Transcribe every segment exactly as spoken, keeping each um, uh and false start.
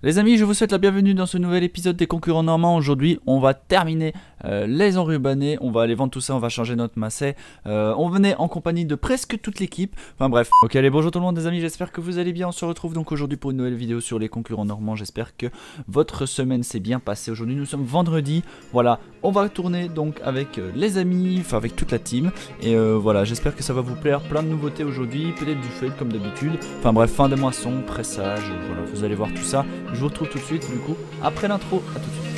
Les amis, je vous souhaite la bienvenue dans ce nouvel épisode des concurrents normands. Aujourd'hui, on va terminer euh, les enrubanés, on va aller vendre tout ça, on va changer notre masset. Euh, on venait en compagnie de presque toute l'équipe. Enfin bref. Ok, allez, bonjour tout le monde les amis, j'espère que vous allez bien. On se retrouve donc aujourd'hui pour une nouvelle vidéo sur les concurrents normands. J'espère que votre semaine s'est bien passée. Aujourd'hui, nous sommes vendredi. Voilà, on va tourner donc avec euh, les amis, enfin avec toute la team. Et euh, voilà, j'espère que ça va vous plaire. Plein de nouveautés aujourd'hui, peut-être du fail comme d'habitude. Enfin bref, fin des moissons, pressage, voilà, vous allez voir tout ça. Je vous retrouve tout de suite du coup après l'intro, à tout de suite.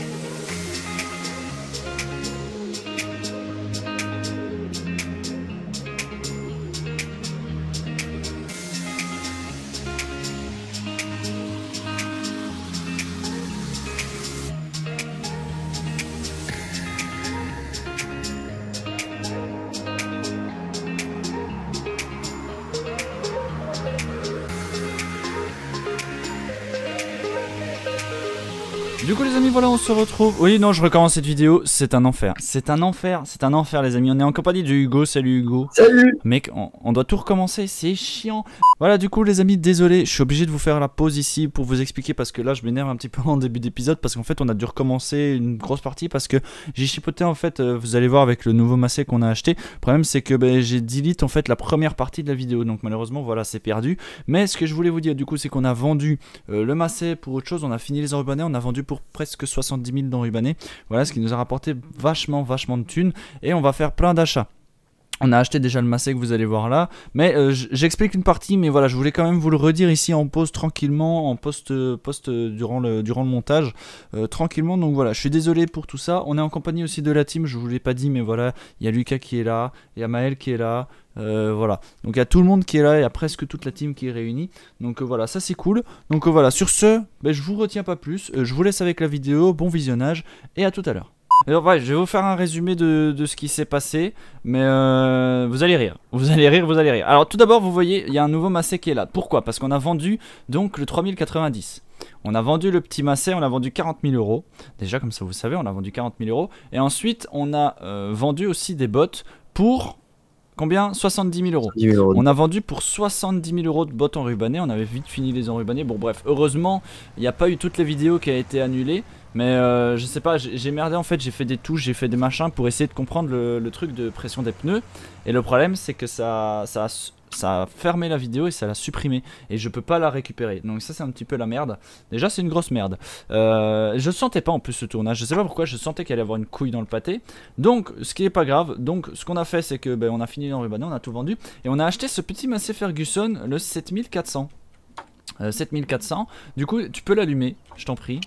Du coup les amis, voilà, on se retrouve. Oui, non, je recommence cette vidéo, c'est un enfer. C'est un enfer, c'est un enfer les amis. On est en compagnie de Hugo, salut Hugo. Salut. Mec, on, on doit tout recommencer, c'est chiant. Voilà, du coup les amis, désolé, je suis obligé de vous faire la pause ici pour vous expliquer parce que là je m'énerve un petit peu en début d'épisode parce qu'en fait on a dû recommencer une grosse partie parce que j'ai chipoté en fait, euh, vous allez voir avec le nouveau masset qu'on a acheté. Le problème c'est que bah, j'ai delete en fait la première partie de la vidéo, donc malheureusement voilà, c'est perdu. Mais ce que je voulais vous dire du coup c'est qu'on a vendu euh, le masset pour autre chose, on a fini les enrubanés, on a vendu pour presque soixante-dix mille d'enrubanés. Voilà, ce qui nous a rapporté vachement vachement de thunes et on va faire plein d'achats. On a acheté déjà le masset que vous allez voir là, mais euh, j'explique une partie, mais voilà, je voulais quand même vous le redire ici en pause tranquillement, en post, post durant, le, durant le montage, euh, tranquillement, donc voilà, je suis désolé pour tout ça. On est en compagnie aussi de la team, je vous l'ai pas dit, mais voilà, il y a Lucas qui est là, il y a Maël qui est là, euh, voilà, donc il y a tout le monde qui est là, il y a presque toute la team qui est réunie, donc euh, voilà, ça c'est cool. Donc euh, voilà, sur ce, ben, je vous retiens pas plus, euh, je vous laisse avec la vidéo, bon visionnage, et à tout à l'heure. Alors ouais, je vais vous faire un résumé de, de ce qui s'est passé, mais euh, vous allez rire, vous allez rire, vous allez rire. Alors tout d'abord, vous voyez, il y a un nouveau masset qui est là. Pourquoi? Parce qu'on a vendu donc le trois mille quatre-vingt-dix. On a vendu le petit masset, on a vendu quarante mille euros. Déjà comme ça vous savez, on a vendu quarante mille euros. Et ensuite, on a euh, vendu aussi des bots pour... Combien? soixante-dix mille euros. On a vendu pour soixante-dix mille euros de bots enrubanés. On avait vite fini les enrubanés. Bon bref, heureusement, il n'y a pas eu toutes les vidéos qui ont été annulées. Mais euh, je sais pas, j'ai merdé en fait, j'ai fait des touches, j'ai fait des machins pour essayer de comprendre le, le truc de pression des pneus. Et le problème c'est que ça, ça, a, ça a fermé la vidéo et ça l'a supprimé. Et je peux pas la récupérer. Donc ça c'est un petit peu la merde. Déjà c'est une grosse merde. Euh, je sentais pas en plus ce tournage, je sais pas pourquoi, je sentais qu'il allait avoir une couille dans le pâté. Donc ce qui est pas grave, donc ce qu'on a fait c'est que ben, on a fini l'enrubané, on a tout vendu. Et on a acheté ce petit masset Ferguson, le sept mille quatre cents. Euh, sept mille quatre cents, du coup tu peux l'allumer, je t'en prie.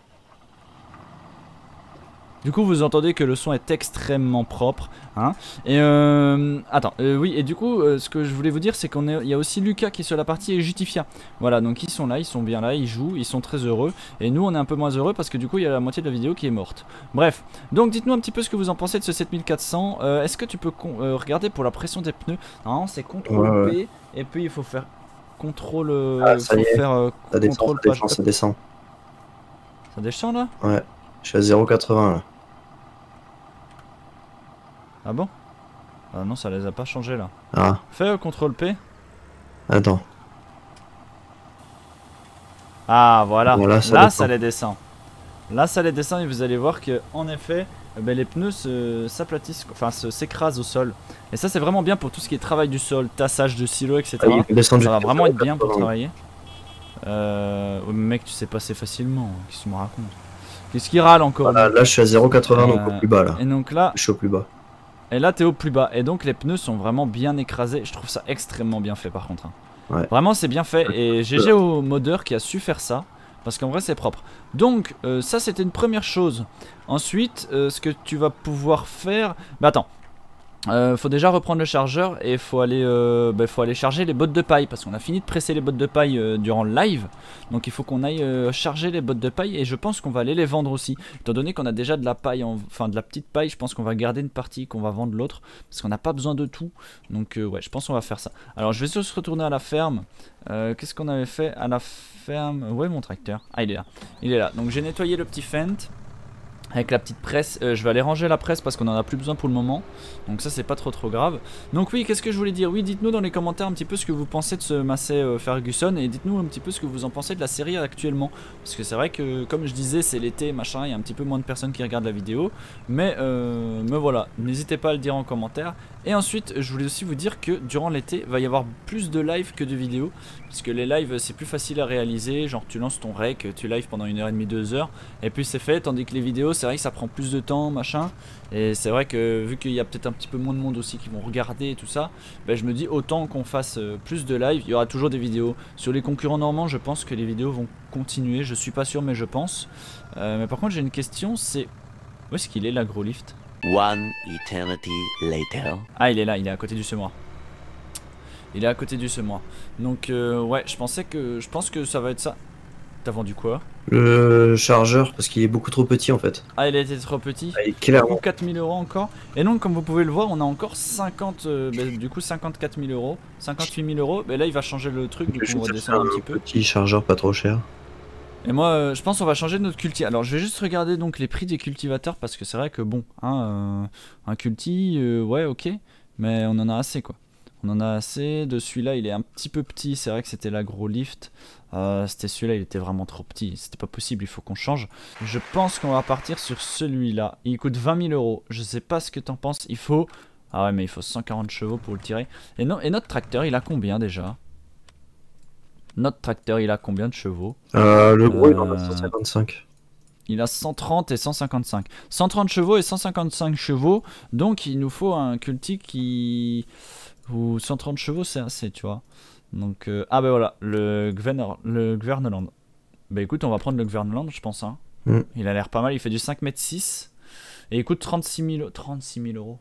Du coup vous entendez que le son est extrêmement propre hein. Et euh, attends euh, oui et du coup euh, ce que je voulais vous dire c'est qu'on est, il y a aussi Lucas qui est sur la partie et Jutifia. Voilà, donc ils sont là, ils sont bien là, ils jouent, ils sont très heureux. Et nous on est un peu moins heureux parce que du coup il y a la moitié de la vidéo qui est morte. Bref, donc dites-nous un petit peu ce que vous en pensez de ce sept mille quatre cents. euh, Est-ce que tu peux euh, regarder pour la pression des pneus? Non, c'est contrôle ouais, P ouais. et puis il faut faire contrôle euh, Ah ça faut y est, faire, euh, ça descend, ça descend, ça descend. Ça descend là? Ouais, je suis à zéro virgule quatre-vingts là. Ah bon? Ah non, ça les a pas changés là. Ah. Fais euh, contrôle P. Attends. Ah voilà, Bon, là, ça, là descend. ça les descend. Là ça les descend et vous allez voir que en effet eh ben, les pneus s'aplatissent, enfin s'écrasent au sol. Et ça c'est vraiment bien pour tout ce qui est travail du sol, tassage de silo, et cetera. Ah, ça va vraiment être bien pour travailler. Euh, oh, mec tu sais passer facilement, qu'est-ce que tu me racontes? Qu'est-ce qui râle encore? Voilà, là je suis à zéro virgule quatre-vingts euh, donc au plus bas là. Et donc là, je suis au plus bas. Et là t'es au plus bas et donc les pneus sont vraiment bien écrasés. Je trouve ça extrêmement bien fait par contre hein. Ouais. Vraiment c'est bien fait et G G au modeur qui a su faire ça. Parce qu'en vrai c'est propre. Donc euh, ça c'était une première chose. Ensuite euh, ce que tu vas pouvoir faire. Bah attends. Euh, faut déjà reprendre le chargeur et faut aller, euh, bah, faut aller charger les bottes de paille parce qu'on a fini de presser les bottes de paille euh, durant le live. Donc il faut qu'on aille euh, charger les bottes de paille et je pense qu'on va aller les vendre aussi. Étant donné qu'on a déjà de la paille, en... enfin de la petite paille, je pense qu'on va garder une partie, qu'on va vendre l'autre parce qu'on n'a pas besoin de tout. Donc euh, ouais, je pense qu'on va faire ça. Alors je vais juste retourner à la ferme. Euh, Qu'est-ce qu'on avait fait à la ferme? Ouais, mon tracteur. Ah il est là, il est là. Donc j'ai nettoyé le petit fent. avec la petite presse. Euh, je vais aller ranger la presse parce qu'on en a plus besoin pour le moment. Donc ça c'est pas trop trop grave. Donc oui, qu'est-ce que je voulais dire? Oui, dites-nous dans les commentaires un petit peu ce que vous pensez de ce Massey euh, Ferguson. Et dites-nous un petit peu ce que vous en pensez de la série actuellement. Parce que c'est vrai que comme je disais, c'est l'été machin, il y a un petit peu moins de personnes qui regardent la vidéo. Mais, euh, mais voilà, n'hésitez pas à le dire en commentaire. Et ensuite je voulais aussi vous dire que durant l'été va y avoir plus de live que de vidéos. Parce que les lives c'est plus facile à réaliser. Genre tu lances ton rec, tu live pendant une heure et demie, deux heures. Et puis c'est fait, tandis que les vidéos c'est vrai que ça prend plus de temps machin. Et c'est vrai que vu qu'il y a peut-être un petit peu moins de monde aussi qui vont regarder et tout ça, ben je me dis autant qu'on fasse plus de live. Il y aura toujours des vidéos. Sur les concurrents normands je pense que les vidéos vont continuer. Je suis pas sûr mais je pense. euh, Mais par contre j'ai une question, c'est où est-ce qu'il est l'agrolift? One eternity later. Ah il est là, il est à côté du semoir. Il est à côté du semoir. Donc euh, ouais, je pensais que je pense que ça va être ça. T'as vendu quoi? Le chargeur, parce qu'il est beaucoup trop petit en fait. Ah il a été trop petit. Ah, il est clairement. quatre mille euros encore. Et donc comme vous pouvez le voir, on a encore cinquante, euh, bah, du coup cinquante-quatre mille euros, cinquante-huit mille euros. Mais là il va changer le truc, du coup on va descendre un petit peu. Petit chargeur pas trop cher. Et moi euh, je pense on va changer notre culti. Alors je vais juste regarder donc les prix des cultivateurs parce que c'est vrai que bon, hein, euh, un culti, euh, ouais ok, mais on en a assez quoi. On en a assez. De celui-là il est un petit peu petit, c'est vrai que c'était l'agrolift. Euh, c'était celui-là, il était vraiment trop petit, c'était pas possible, il faut qu'on change. Je pense qu'on va partir sur celui-là. Il coûte vingt mille euros. Je sais pas ce que t'en penses. Il faut. Ah ouais, mais il faut cent quarante chevaux pour le tirer. Et, non, et notre tracteur, il a combien déjà? Notre tracteur, il a combien de chevaux? euh, Le gros, euh... il en a cent cinquante-cinq. Il a cent trente et cent cinquante-cinq. cent trente chevaux et cent cinquante-cinq chevaux. Donc il nous faut un culti qui. Ou cent trente chevaux, c'est assez, tu vois. Donc, euh, ah bah voilà, le, Gverner, le Gverneland. Bah écoute, on va prendre le Gverneland, je pense. Hein. Mm. Il a l'air pas mal, il fait du cinq mètres six. Et il coûte trente-six mille euros.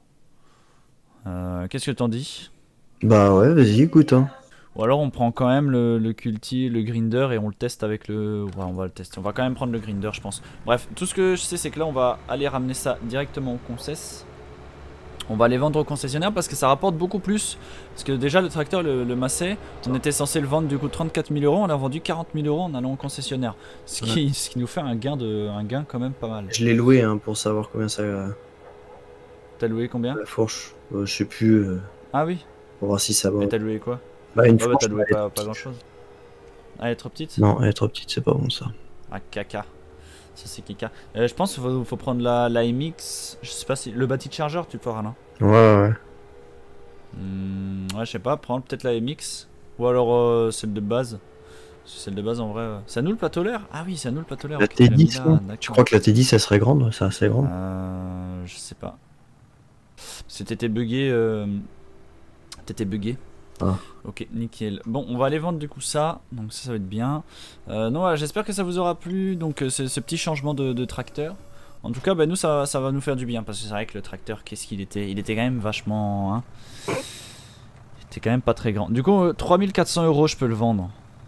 Euh, Qu'est-ce que t'en dis? Bah ouais, vas-y, écoute. Hein. Ou alors on prend quand même le, le Culti, le Grinder et on le teste avec le... Ouais, on va le tester. On va quand même prendre le Grinder, je pense. Bref, tout ce que je sais, c'est que là, on va aller ramener ça directement au concess. On va les vendre au concessionnaire parce que ça rapporte beaucoup plus. Parce que déjà le tracteur, le, le Massey, on était censé le vendre du coup trente-quatre mille euros. On l'a vendu quarante mille euros en allant au concessionnaire. Ce qui, ouais. ce qui nous fait un gain, de, un gain quand même pas mal. Je l'ai loué hein, pour savoir combien ça... T'as loué combien? La fourche, euh, je sais plus. Euh, ah oui. Pour voir si ça va. Mais t'as loué quoi? Bah une ouais, fourche. Bah, t'as loué pas, pas grand chose. Ah, elle est trop petite? Non, elle est trop petite, c'est pas bon ça. Ah caca. Ça c'est caca. Euh, je pense qu'il faut, faut prendre la, la M X. Je sais pas si... Le bâti de chargeur tu feras là. Ouais ouais. Mmh, ouais je sais pas, prends peut-être la M X. Ou alors euh, celle de base. Celle de base en vrai. Euh... C'est à nous le plateau l'air? Ah oui c'est à nous le plateau l'air. La T dix là, tu crois que la T dix elle serait grande? C'est assez grande. Euh, je sais pas. Parce que t'étais bugué. Euh... T'étais bugué. Ah. Ok, nickel. Bon, on va aller vendre du coup ça. Donc ça, ça va être bien. Euh, non, voilà, j'espère que ça vous aura plu. Donc ce, ce petit changement de, de tracteur. En tout cas, bah, nous, ça, ça va nous faire du bien. Parce que c'est vrai que le tracteur, qu'est-ce qu'il était? Il était quand même vachement... Hein, il était quand même pas très grand. Du coup, euh, trois mille quatre cents euros, je peux le vendre.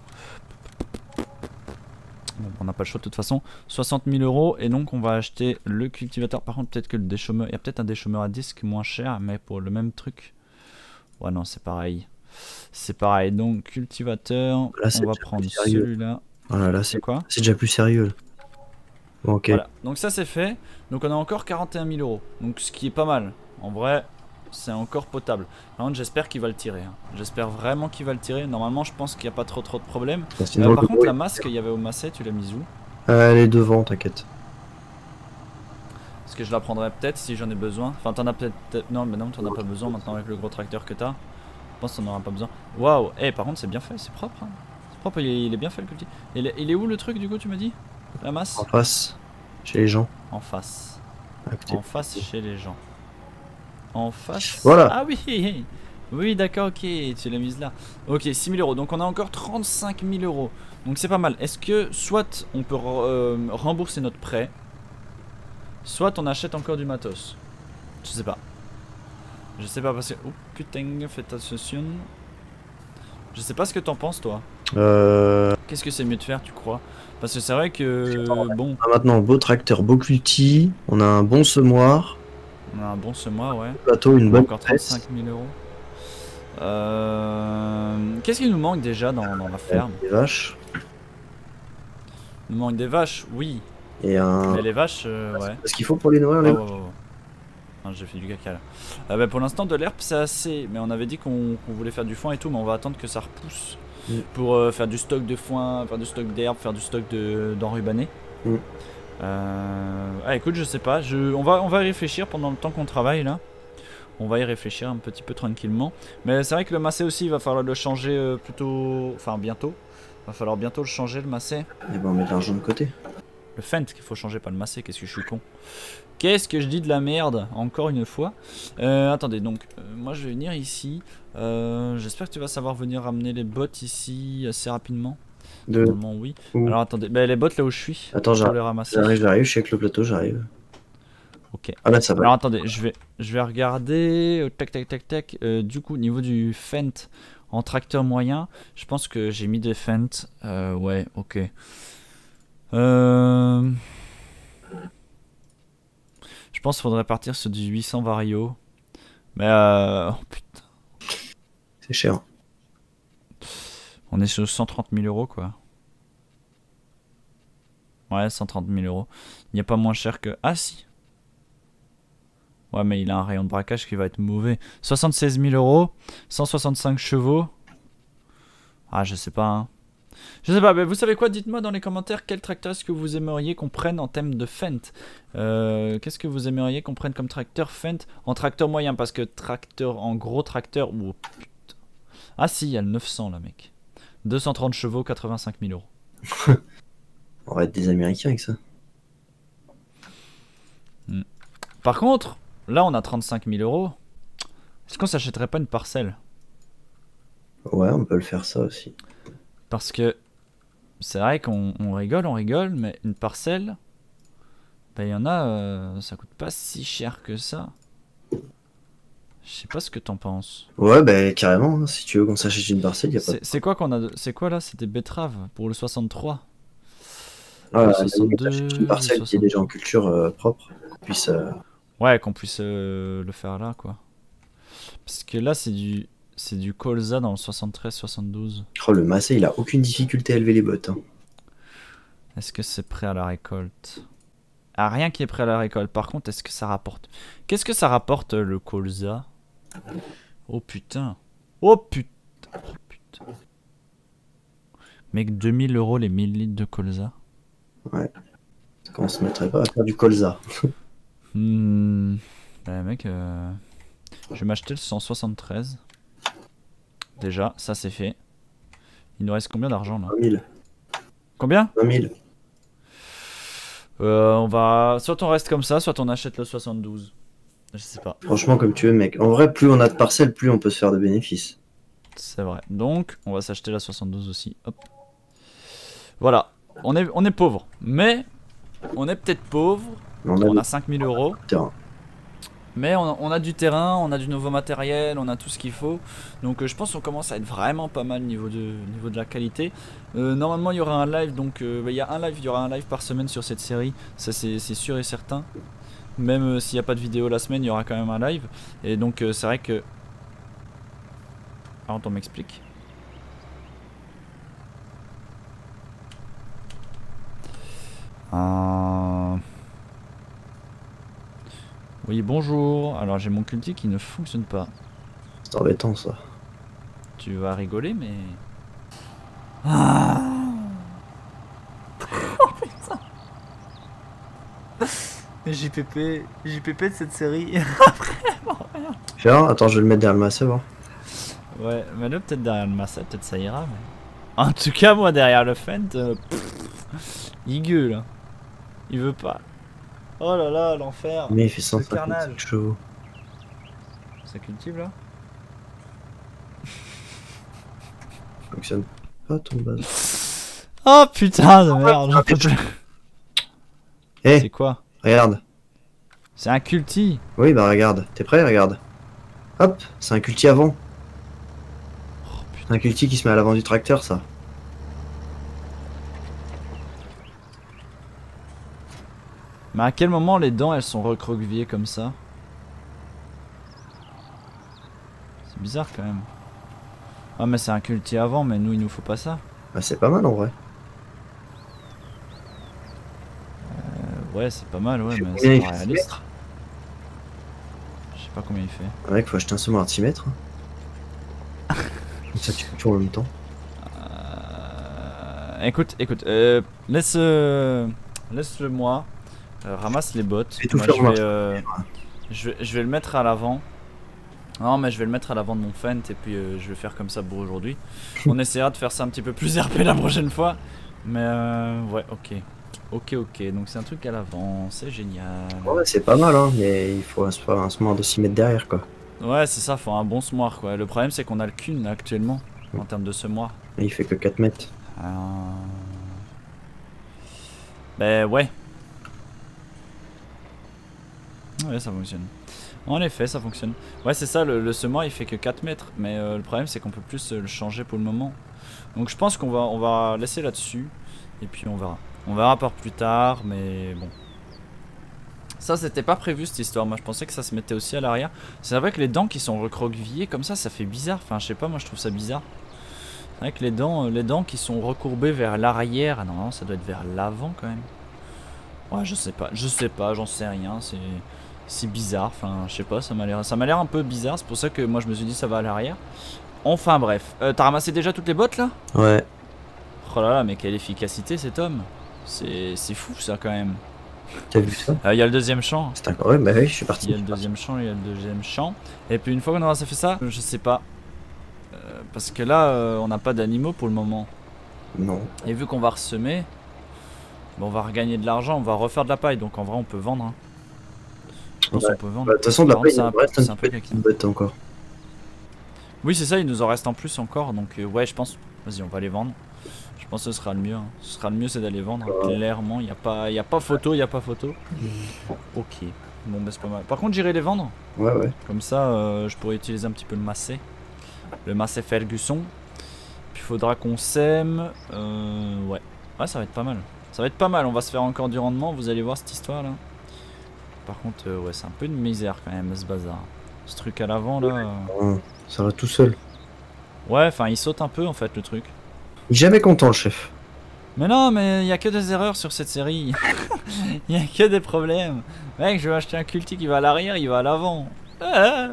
Bon, on n'a pas le choix de toute façon. soixante mille euros. Et donc, on va acheter le cultivateur. Par contre, peut-être que le déchômeur... Il y a peut-être un déchômeur à disque moins cher. Mais pour le même truc... Ouais, non, c'est pareil. C'est pareil, donc cultivateur, là, on va prendre celui-là. Voilà, là c'est quoi? C'est déjà plus sérieux. Bon, ok. Voilà, donc ça c'est fait. Donc on a encore quarante et un mille euros. Donc ce qui est pas mal. En vrai, c'est encore potable. Par contre, j'espère qu'il va le tirer. Hein. J'espère vraiment qu'il va le tirer. Normalement, je pense qu'il n'y a pas trop trop de problèmes. Euh, par contre, la masque qu'il y avait au Massey, tu l'as mise où? euh, Elle est devant, t'inquiète. Parce que je la prendrai peut-être si j'en ai besoin. Enfin, t'en as peut-être. Non, mais non, t'en as pas besoin maintenant avec le gros tracteur que t'as. Je pense qu'on n'aura pas besoin. Waouh, eh, par contre, c'est bien fait, c'est propre. Hein. C'est propre, il est, il est bien fait le culti. Il est, il est où le truc du coup, tu m'as dit? La masse? En face, chez les gens. En face. En face, chez les gens. En face. Voilà. Ah oui, oui, d'accord, ok, tu l'as mise là. Ok, six mille euros. Donc on a encore trente-cinq mille euros. Donc c'est pas mal. Est-ce que soit on peut euh, rembourser notre prêt, soit on achète encore du matos? Je sais pas. Je sais pas parce que... Oh putain, faites attention. Je sais pas ce que t'en penses toi. Euh... Qu'est-ce que c'est mieux de faire tu crois? Parce que c'est vrai que... Bon... Ah, maintenant, beau tracteur, beau culti, on a un bon semoir. On a un bon semoir, ouais. Bateau, une bonne encore trente-cinq mille euros. Euh... Qu'est-ce qu'il nous manque déjà dans, dans la ferme? Des vaches. Il nous manque des vaches, oui. Et un. Mais les vaches, euh, ouais. C'est ce qu'il faut pour les nourrir, Ah, les ouais, ouais, ouais. Non, j'ai fait du caca là. Euh, bah, pour l'instant, de l'herbe, c'est assez. Mais on avait dit qu'on qu'on voulait faire du foin et tout, mais on va attendre que ça repousse Mm. pour euh, faire du stock de foin, faire du stock d'herbe, faire du stock de d'enrubané. Mm. Euh... Ah, écoute, je sais pas. Je... On va, on va y réfléchir pendant le temps qu'on travaille là. On va y réfléchir un petit peu tranquillement. Mais c'est vrai que le macé aussi, il va falloir le changer euh, plutôt. Enfin, bientôt. Il va falloir bientôt le changer, le macé. Et ben on met de l'argent de côté. Le Fent qu'il faut changer, pas le macé. Qu'est-ce que je suis con. Qu'est-ce que je dis de la merde, encore une fois. Euh, attendez, donc, euh, moi je vais venir ici. Euh, J'espère que tu vas savoir venir ramener les bottes ici assez rapidement. De... Normalement, oui. Où Alors attendez, bah, les bottes là où je suis. Attends, pour j'arrive, les ramasser. j'arrive, j'arrive, je suis avec le plateau, j'arrive. Ok. Ah là, ça va. Alors attendez, je vais, je vais regarder. euh, Tac, tac, tac, tac. Euh, du coup, au niveau du Fent en tracteur moyen, je pense que j'ai mis des Fent. Euh, ouais, ok. Euh... Je pense qu'il faudrait partir sur du huit cents Vario. Mais euh... oh putain. C'est cher. On est sur cent trente mille euros quoi. Ouais, cent trente mille euros. Il n'y a pas moins cher que... Ah si. Ouais, mais il a un rayon de braquage qui va être mauvais. soixante-seize mille euros. cent soixante-cinq chevaux. Ah, je sais pas. Hein. Je sais pas, mais vous savez quoi? Dites-moi dans les commentaires quel tracteur est-ce que vous aimeriez qu'on prenne en thème de Fent. Euh, Qu'est-ce que vous aimeriez qu'on prenne comme tracteur Fent en tracteur moyen? Parce que tracteur en gros tracteur... Oh, putain. Ah si, il y a le neuf cents là, mec. deux cent trente chevaux, quatre-vingt-cinq mille euros. On va être des Américains avec ça. Hmm. Par contre, là on a trente-cinq mille euros. Est-ce qu'on s'achèterait pas une parcelle? Ouais, on peut le faire ça aussi. Parce que c'est vrai qu'on on rigole, on rigole, mais une parcelle, bah il y en a, euh, ça coûte pas si cher que ça. Je sais pas ce que t'en penses. Ouais, bah carrément, hein, si tu veux qu'on s'achète une parcelle, y a pas de... C'est c'est quoi qu'on a de- C'est quoi là? C'est des betteraves pour le soixante-trois. Ah, Le on soixante-deux, s'achète une parcelle le qui est déjà en culture euh, propre, qu'on puisse... euh, Ouais, qu'on puisse euh, le faire là, quoi. Parce que là, c'est du, c'est du colza dans le soixante-treize soixante-douze. Oh, le Massey, il a aucune difficulté à élever les bottes. Hein. Est-ce que c'est prêt à la récolte? Ah, rien qui est prêt à la récolte. Par contre, est-ce que ça rapporte? Qu'est-ce que ça rapporte le colza? Oh putain. Oh putain. Oh putain. Mec, deux mille euros les mille litres de colza. Ouais. Qu'on se mettrait pas à faire du colza. Hmm. Bah, mec, euh... je vais m'acheter le cent soixante-treize. Déjà, ça c'est fait. Il nous reste combien d'argent là? vingt mille. Combien? vingt mille. Euh, on va... Soit on reste comme ça, soit on achète le soixante-douze. Je sais pas. Franchement, comme tu veux, mec. En vrai, plus on a de parcelles, plus on peut se faire de bénéfices. C'est vrai. Donc, on va s'acheter la soixante-douze aussi. Hop. Voilà. On est, on est pauvre. Mais, on est peut-être pauvre. On a, On le a cinq mille euros. terrain. Mais on a, on a du terrain, on a du nouveau matériel, on a tout ce qu'il faut. Donc euh, je pense qu'on commence à être vraiment pas mal niveau de, niveau de la qualité. Euh, normalement il y aura un live, donc euh, bah, il y a un live, il y aura un live par semaine sur cette série. Ça c'est c'est sûr et certain. Même euh, s'il n'y a pas de vidéo la semaine, il y aura quand même un live. Et donc euh, c'est vrai que... Alors on m'explique. Euh... Oui, bonjour. Alors j'ai mon culti qui ne fonctionne pas. C'est embêtant, ça. Tu vas rigoler, mais... Ah. Oh putain. J P P, J P P de cette série. Vraiment rien. Faire, attends, je vais le mettre derrière le Massey, voir. Ouais, mais là peut-être derrière le Massa, peut-être ça ira. Mais... En tout cas, moi derrière le Fent, euh, pff, il gueule. Hein. Il veut pas. Oh là là, l'enfer. Mais il fait cent Le carnage. cinquante chevaux. Ça cultive là? Fonctionne pas ton base. Oh putain de merde, j'en peux plus. Eh, C'est quoi? regarde. C'est un culti. Oui, bah regarde. T'es prêt? Regarde. Hop, c'est un culti avant. C'est un culti qui se met à l'avant du tracteur, ça. Mais à quel moment les dents elles sont recroquevillées comme ça? C'est bizarre quand même. Ah mais c'est un culti avant, mais nous il nous faut pas ça. Bah c'est pas mal en vrai. Ouais, c'est pas mal, ouais, Je sais mais combien c'est il pas fait, six réaliste. mètres. Je sais pas combien il fait. Ouais, faut acheter un semoir à six mètres. Comme ça, tu fais tout en même temps. Euh, écoute, écoute, euh, laisse, euh, laisse-le moi. Euh, ramasse les bottes. Fais tout Moi, faire je, moi. vais, euh, je, vais, je vais le mettre à l'avant. Non, mais je vais le mettre à l'avant de mon Fent et puis euh, je vais faire comme ça pour aujourd'hui. On essaiera de faire ça un petit peu plus R P la prochaine fois. Mais euh, ouais, ok. Ok, ok. Donc c'est un truc à l'avant, c'est génial. Ouais, c'est pas mal, hein, mais il faut un, un semoir de six mètres derrière, quoi. Ouais, c'est ça, faut un bon semoir quoi. Le problème c'est qu'on a le cul là, actuellement en termes de semoir. Et il fait que quatre mètres. Euh... Ben ouais. Ouais, ça fonctionne. En effet, ça fonctionne. Ouais, c'est ça, le, le semoir il fait que quatre mètres. Mais euh, le problème c'est qu'on peut plus euh, le changer pour le moment. Donc je pense qu'on va, on va laisser là-dessus. Et puis on verra. On verra par plus tard, mais bon. Ça, c'était pas prévu cette histoire. Moi je pensais que ça se mettait aussi à l'arrière. C'est vrai que les dents qui sont recroquevillées comme ça, ça fait bizarre. Enfin, je sais pas, moi je trouve ça bizarre. C'est vrai que les dents, les dents qui sont recourbées vers l'arrière. Ah non, non, ça doit être vers l'avant quand même. Ouais, je sais pas, je sais pas, j'en sais rien. C'est. C'est bizarre, enfin je sais pas, ça m'a l'air ça m'a l'air un peu bizarre, c'est pour ça que moi je me suis dit ça va à l'arrière. Enfin bref, euh, t'as ramassé déjà toutes les bottes là? Ouais. Oh là là, mais quelle efficacité cet homme. C'est fou ça quand même. T'as vu ça? Il euh, y a le deuxième champ. C'est incroyable, bah oui, je suis parti. Il y a le deuxième champ, il y a le deuxième champ. Et puis une fois qu'on aura fait ça, je sais pas. Euh, parce que là, euh, on n'a pas d'animaux pour le moment. Non. Et vu qu'on va ressemer, bon, on va regagner de l'argent, on va refaire de la paille, donc en vrai on peut vendre. Hein. Je pense Ouais. qu'on peut vendre. Bah, de toute façon, de la Par paille, contre, il c'est nous reste c'est un peu peu caquin. de bottes encore. Oui, c'est ça, il nous en reste en plus encore, donc euh, ouais, je pense. Vas-y, on va les vendre. Je pense que ce sera le mieux. Hein. Ce sera le mieux, c'est d'aller vendre. Hein. Clairement, il n'y a pas, il y a pas photo, il y a pas photo. Ok. Bon, bah c'est pas mal. Par contre, j'irai les vendre. Ouais, ouais. Comme ça, euh, je pourrais utiliser un petit peu le massé, le massé Ferguson. Puis il faudra qu'on sème. Euh, ouais. Ouais, ça va être pas mal. Ça va être pas mal. On va se faire encore du rendement. Vous allez voir cette histoire là. Par contre, euh, ouais, c'est un peu de misère quand même ce bazar. Ce truc à l'avant là. Euh... Ouais, ça va tout seul. Ouais, enfin, il saute un peu en fait le truc. Il est jamais content, le chef. Mais non, mais il y a que des erreurs sur cette série. Il y a que des problèmes. Mec, je vais acheter un culti qui va à l'arrière, il va à l'avant. Ah.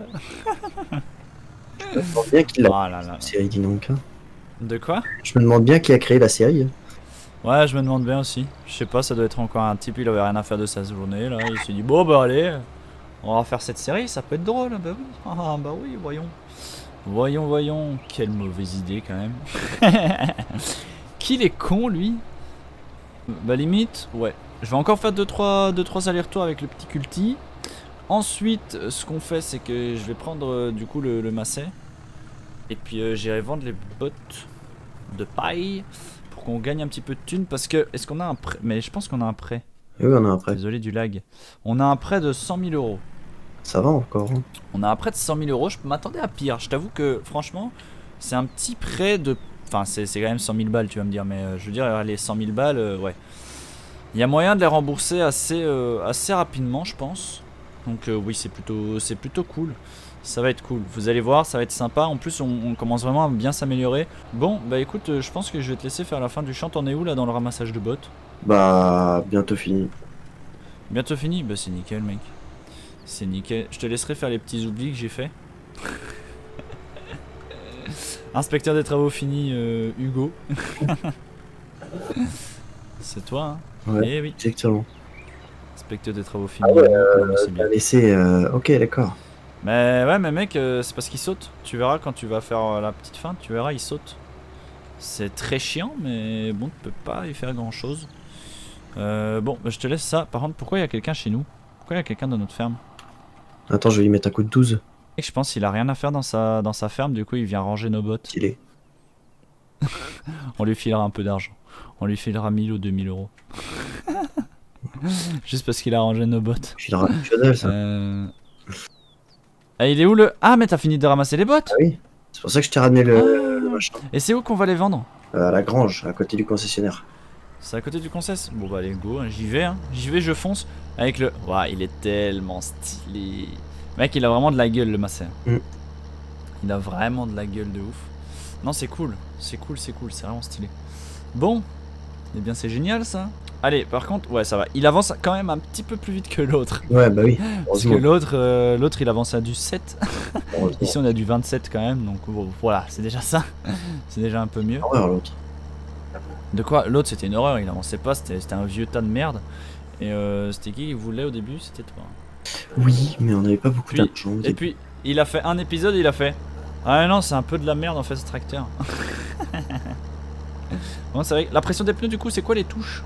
Je me demande bien qui l'a Oh là là là. la série, dis donc. Hein. De quoi? Je me demande bien qui a créé la série. Ouais, je me demande bien aussi. Je sais pas, ça doit être encore un type, il avait rien à faire de sa journée là. Il s'est dit, bon bah allez, on va faire cette série, ça peut être drôle. Bah oui, ah, bah oui, voyons. Voyons, voyons. Quelle mauvaise idée quand même. Qu'il est con lui. Bah limite, ouais. Je vais encore faire deux trois allers-retours avec le petit culti. Ensuite, ce qu'on fait, c'est que je vais prendre euh, du coup le, le masset. Et puis euh, j'irai vendre les bottes de paille pour qu'on gagne un petit peu de thunes. Parce que, est-ce qu'on a un prêt? Mais je pense qu'on a un prêt. Oui, on a un prêt. Désolé du lag. On a un prêt de cent mille euros. Ça va encore. Hein. On a un prêt de cent mille euros. Je m'attendais à pire. Je t'avoue que, franchement, c'est un petit prêt de. Enfin, c'est quand même cent mille balles, tu vas me dire. Mais euh, je veux dire, les cent mille balles, euh, ouais. Il y a moyen de les rembourser assez, euh, assez rapidement, je pense. Donc, euh, oui, c'est plutôt, c'est plutôt cool. Ça va être cool. Vous allez voir, ça va être sympa. En plus, on, on commence vraiment à bien s'améliorer. Bon, bah écoute, euh, je pense que je vais te laisser faire la fin du champ. T'en es où là dans le ramassage de bottes? Bah, bientôt fini. Bientôt fini? Bah, c'est nickel, mec. C'est nickel. Je te laisserai faire les petits oublis que j'ai fait. Inspecteur des travaux finis, euh, Hugo. C'est toi, hein? Ouais, Eh oui. exactement. Inspecteur des travaux finis. Ah ouais, non, mais euh, c'est bien. t'as laissé... Euh... Ok, d'accord. Mais ouais, mais mec, euh, c'est parce qu'il saute. Tu verras quand tu vas faire euh, la petite feinte, tu verras, il saute. C'est très chiant, mais bon, tu peux pas y faire grand chose. Euh, bon, bah, je te laisse ça. Par contre, pourquoi il y a quelqu'un chez nous? Pourquoi il y a quelqu'un dans notre ferme? Attends, je vais lui mettre un coup de douze. Et je pense qu'il a rien à faire dans sa, dans sa ferme, du coup il vient ranger nos bottes. Qu'il est. On lui filera un peu d'argent. On lui filera mille ou deux mille euros. Juste parce qu'il a rangé nos bottes. Je suis dans la Chanel, ça. Euh... Ah, il est où le... Ah, mais t'as fini de ramasser les bottes? Ah oui. C'est pour ça que je t'ai ramené le, Ah. le machin. Et c'est où qu'on va les vendre? Euh, à la grange, à côté du concessionnaire. C'est à côté du concess. Bon bah allez go, hein, j'y vais, hein. J'y vais, je fonce. Avec le... Ouah, il est tellement stylé. Mec, il a vraiment de la gueule le masseur. Mm. Il a vraiment de la gueule de ouf. Non, c'est cool, c'est cool, c'est cool, c'est vraiment stylé. Bon, eh bien c'est génial ça. Allez, par contre, ouais, ça va. Il avance quand même un petit peu plus vite que l'autre. Ouais, bah oui. Parce que l'autre, euh, l'autre, il avance à du sept. Heureusement. Ici, on a du vingt-sept quand même. Donc bon, voilà, c'est déjà ça. C'est déjà un peu mieux. Ah ouais, l'autre. De quoi? L'autre, c'était une horreur. Il avançait pas. C'était c'était un vieux tas de merde. Et euh, c'était qui qui voulait au début? C'était toi. Oui, mais on n'avait pas beaucoup Puis- d'argent. Et puis, il a fait un épisode, il a fait. Ah non, c'est un peu de la merde en fait ce tracteur. Bon, c'est vrai. La pression des pneus, du coup, c'est quoi les touches?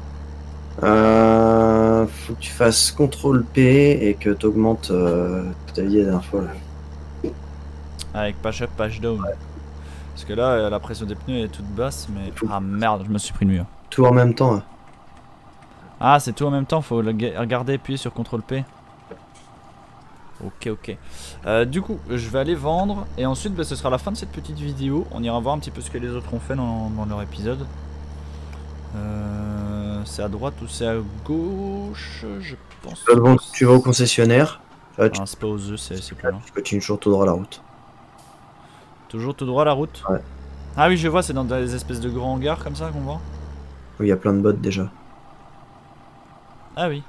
Euh, faut que tu fasses contrôle P et que tu augmentes euh, ta vie la dernière fois. Là. Avec page up, page down. Parce que là, euh, la pression des pneus est toute basse, mais. Faut- Ah merde, je me suis pris le mur. Tout en même temps. hein. Ah, c'est tout en même temps, faut le ga- regarder, appuyer sur contrôle P. Ok, ok. Euh, du coup, je vais aller vendre et ensuite, bah, ce sera la fin de cette petite vidéo. On ira voir un petit peu ce que les autres ont fait dans, dans leur épisode. Euh, c'est à droite ou c'est à gauche? Je pense. Tu vas, devant- que tu vas au concessionnaire. Là, tu, Ah, c'est pas aux œufs, c'est c'est plus loin. tu continues toujours tout droit la route. Toujours tout droit la route? Ouais. Ah oui, je vois, c'est dans des espèces de grands hangars comme ça qu'on voit. Où il y a plein de bots déjà. Ah oui.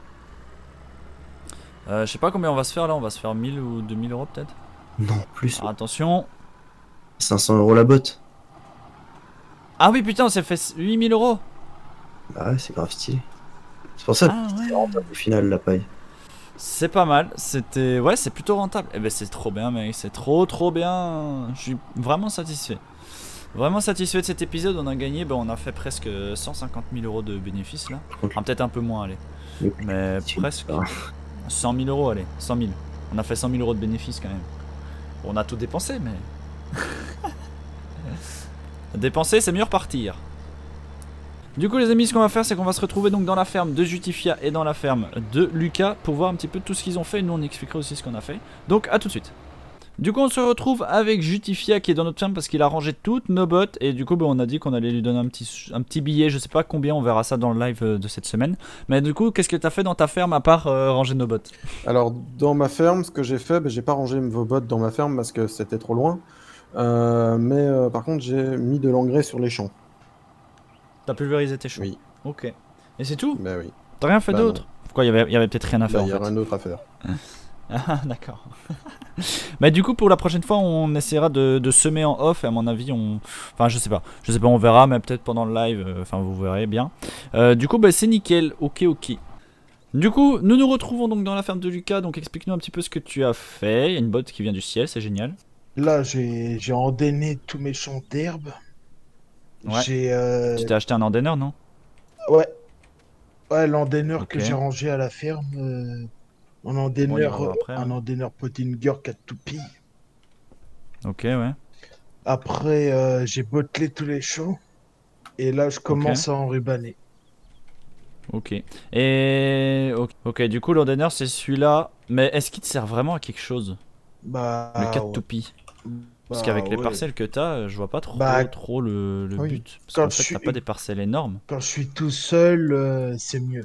Euh, je sais pas combien on va se faire là, on va se faire mille ou deux mille euros peut-être. Non, plus. Alors, attention. cinq cents euros la botte. Ah oui, putain, on s'est fait huit mille euros. Bah ouais, c'est grave stylé. C'est pour ça que Ah c'est ouais. rentable au final la paille. C'est pas mal, c'était. Ouais, c'est plutôt rentable. Eh ben, c'est trop bien, mec, c'est trop trop bien. Je suis vraiment satisfait. Vraiment satisfait de cet épisode. On a gagné, ben, on a fait presque cent cinquante mille euros de bénéfices là. contre, Ah, peut-être un peu moins, allez. le- Mais si, presque. ça va. cent mille euros, allez, cent mille. On a fait cent mille euros de bénéfices quand même. On a tout dépensé, mais. Dépenser, c'est mieux repartir. Du coup, les amis, ce qu'on va faire, c'est qu'on va se retrouver donc dans la ferme de Jutifia et dans la ferme de Lucas pour voir un petit peu tout ce qu'ils ont fait. Et nous, on expliquera aussi ce qu'on a fait. Donc, à tout de suite. Du coup, on se retrouve avec Jutifia qui est dans notre ferme parce qu'il a rangé toutes nos bottes. Et du coup, bah, on a dit qu'on allait lui donner un petit, un petit billet. Je sais pas combien, on verra ça dans le live de cette semaine. Mais du coup, qu'est-ce que tu as fait dans ta ferme à part euh, ranger nos bottes? Alors, dans ma ferme, ce que j'ai fait, ben, j'ai pas rangé vos bottes dans ma ferme parce que c'était trop loin. Euh, mais euh, par contre, j'ai mis de l'engrais sur les champs. T'as pulvérisé tes champs? Oui. Ok. Et c'est tout? Ben oui. T'as rien fait Bah d'autre? Pourquoi il y avait, il y avait peut-être rien à faire Bah, il y en a fait. rien d'autre à faire. Ah d'accord. Bah du coup pour la prochaine fois on essaiera de, de semer en off et à mon avis on... Enfin je sais pas, je sais pas on verra mais peut-être pendant le live, euh, enfin vous verrez bien. Euh, du coup bah c'est nickel, ok ok. Du coup nous nous retrouvons donc dans la ferme de Lucas, donc explique-nous un petit peu ce que tu as fait. Il y a une botte qui vient du ciel, c'est génial. Là, j'ai j'ai endainé tous mes champs d'herbe. Ouais. J'ai euh, Tu t'es acheté un endaineur non? ouais, ouais, l'endaineur que Ok. j'ai rangé à la ferme, euh, un On y endaineur, reviendra après, un hein. endaineur Pottinger quatre toupies. Ok ouais. Après, euh, j'ai bottelé tous les champs et là, je commence à enrubanner. Ok. Et... Ok, ok, du coup l'endaineur c'est celui-là. Mais est-ce qu'il te sert vraiment à quelque chose? Bah, Le quatre ouais. toupies. Parce Bah, qu'avec les ouais. parcelles que t'as, euh, je vois pas trop, Bah, trop le, le oui. but. Parce Quand qu'en je fait, suis- t'as pas des parcelles énormes. Quand je suis tout seul, euh, c'est mieux.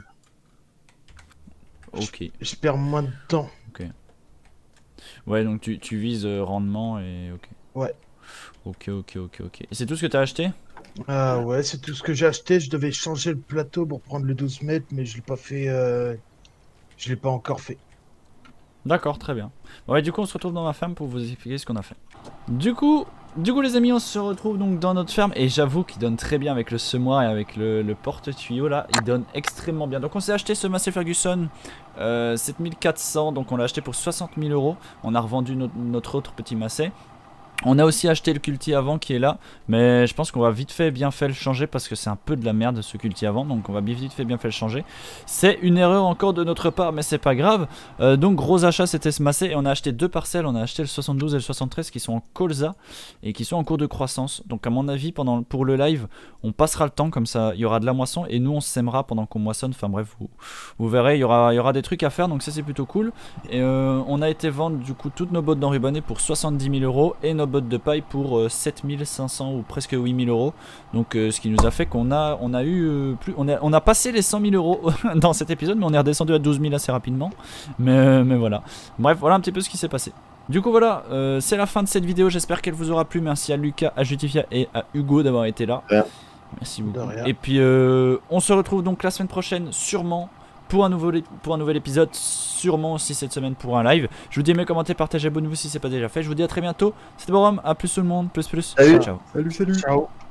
Ok. Je perds moins de temps. Ouais, donc tu, tu vises euh, rendement et ok. Ouais. Ok, ok, ok, ok. Et c'est tout ce que t'as acheté? Ah ouais, c'est tout ce que j'ai acheté. Je devais changer le plateau pour prendre le douze mètres, mais je l'ai pas fait. euh, Je l'ai pas encore fait. D'accord, très bien. Ouais, du coup, on se retrouve dans ma ferme pour vous expliquer ce qu'on a fait. Du coup, du coup, les amis, on se retrouve donc dans notre ferme et j'avoue qu'il donne très bien avec le semoir et avec le, le porte-tuyau là. Il donne extrêmement bien. Donc, on s'est acheté ce Massey Ferguson euh, sept mille quatre cents. Donc, on l'a acheté pour soixante mille euros. On a revendu notre, notre autre petit Massey. On a aussi acheté le culti avant qui est là, mais je pense qu'on va vite fait bien fait le changer parce que c'est un peu de la merde ce culti avant, donc on va vite fait bien fait le changer. C'est une erreur encore de notre part, mais c'est pas grave. Euh, donc gros achat, c'était ce Massey et on a acheté deux parcelles, on a acheté le soixante-douze et le soixante-treize qui sont en colza et qui sont en cours de croissance. Donc à mon avis pendant pour le live, on passera le temps comme ça, il y aura de la moisson et nous on sèmera pendant qu'on moissonne. Enfin bref, vous, vous verrez, il y aura il y aura des trucs à faire, donc ça c'est plutôt cool. Et euh, on a été vendre du coup toutes nos bottes d'enrubanné pour soixante-dix mille euros et nos bottes de paille pour euh, sept mille cinq cents ou presque huit mille euros. Donc euh, ce qui nous a fait qu'on a on a eu euh, plus on a on a passé les cent mille euros dans cet épisode, mais on est redescendu à douze mille assez rapidement. Mais euh, mais voilà. Bref, voilà un petit peu ce qui s'est passé. Du coup voilà, euh, c'est la fin de cette vidéo, j'espère qu'elle vous aura plu. Merci à Lucas, à Jutifia et à Hugo d'avoir été là. Ouais. Merci De beaucoup. rien. Et puis euh, on se retrouve donc la semaine prochaine sûrement pour un, nouveau, pour un nouvel épisode, sûrement aussi cette semaine pour un live. Je vous dis aimez, commentez, partagez, abonnez-vous si c'est pas déjà fait. Je vous dis à très bientôt. C'était Borom, à plus tout le monde, plus plus. Salut. Ciao. Salut, salut. Ciao.